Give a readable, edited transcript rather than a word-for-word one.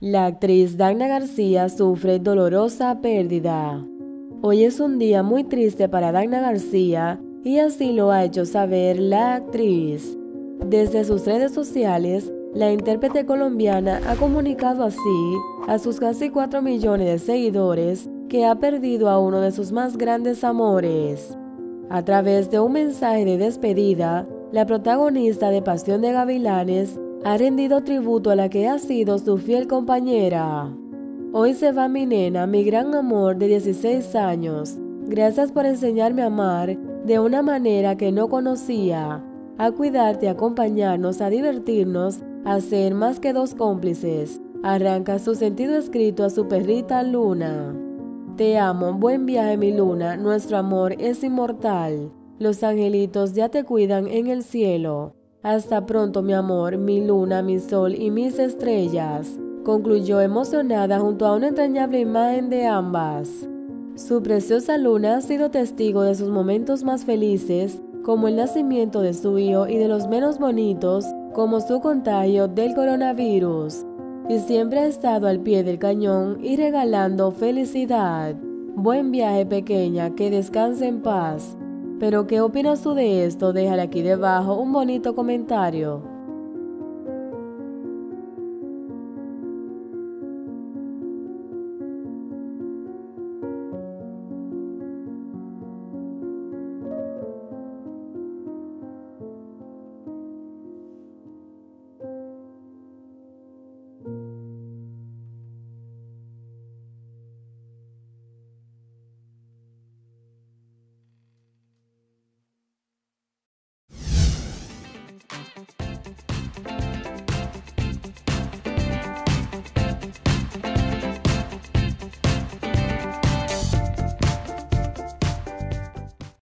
La actriz Dagna García sufre dolorosa pérdida. Hoy es un día muy triste para Dagna García y así lo ha hecho saber la actriz. Desde sus redes sociales, la intérprete colombiana ha comunicado así a sus casi 4 millones de seguidores que ha perdido a uno de sus más grandes amores. A través de un mensaje de despedida, la protagonista de Pasión de Gavilanes ha rendido tributo a la que ha sido su fiel compañera. Hoy se va mi nena, mi gran amor de 16 años. Gracias por enseñarme a amar de una manera que no conocía, a cuidarte, a acompañarnos, a divertirnos, a ser más que dos cómplices. Arranca su sentido escrito a su perrita Luna. Te amo, buen viaje mi Luna, nuestro amor es inmortal. Los angelitos ya te cuidan en el cielo. Hasta pronto mi amor, mi luna, mi sol y mis estrellas, concluyó emocionada junto a una entrañable imagen de ambas. Su preciosa Luna ha sido testigo de sus momentos más felices, como el nacimiento de su hijo, y de los menos bonitos, como su contagio del coronavirus. Y siempre ha estado al pie del cañón y regalando felicidad. Buen viaje, pequeña, que descanse en paz. Pero ¿qué opinas tú de esto? Déjale aquí debajo un bonito comentario.